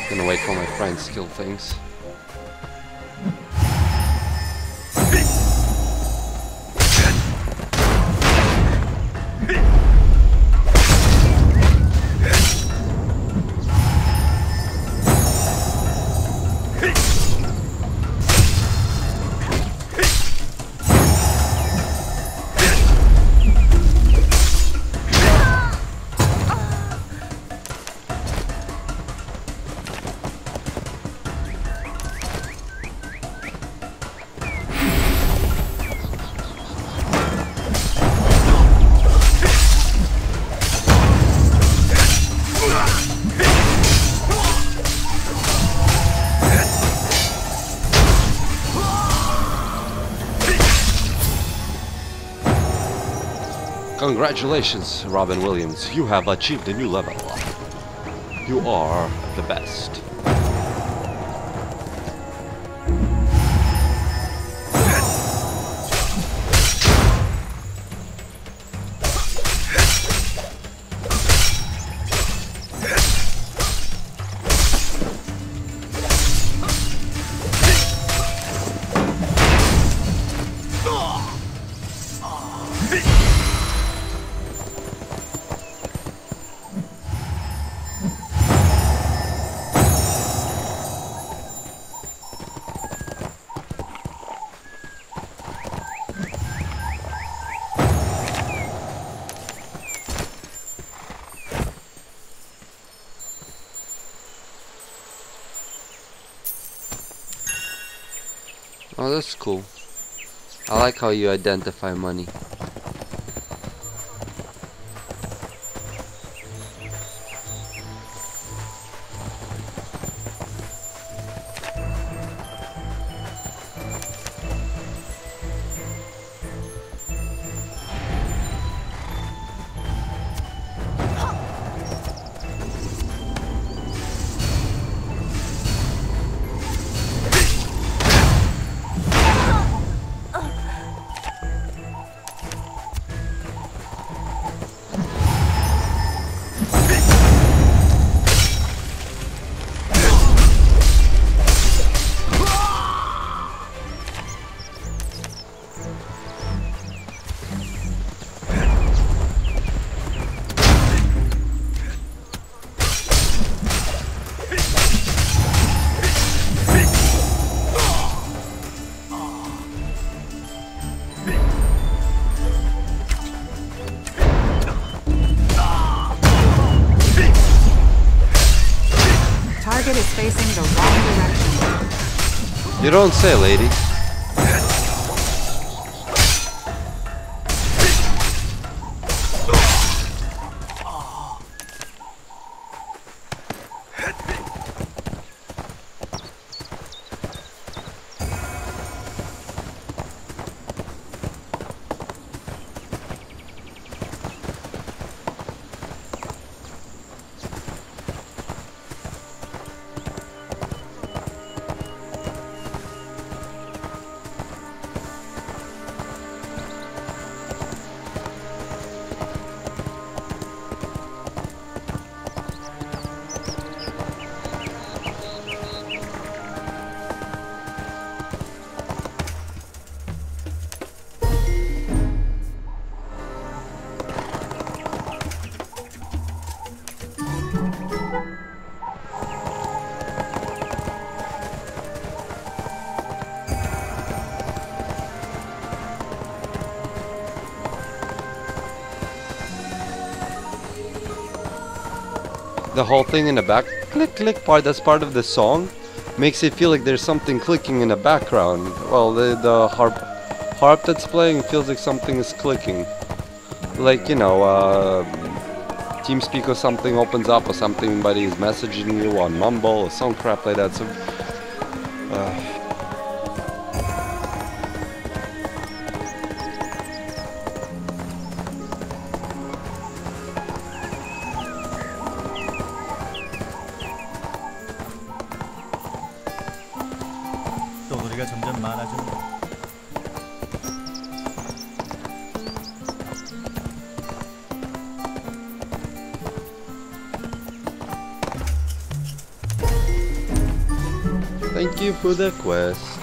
Gonna wait for my friends to kill things. Congratulations, Robin Williams. You have achieved a new level. You are the best. Oh, that's cool. I like how you identify money. Is facing the wrong direction. You don't say, lady. The whole thing in the back, click click part, that's part of the song, makes it feel like there's something clicking in the background. Well, the harp that's playing feels like something is clicking. Like, you know, TeamSpeak or something opens up or somebody is messaging you on Mumble or some crap like that. So, 떠돌이가 점점 많아지는 Thank you for the quest.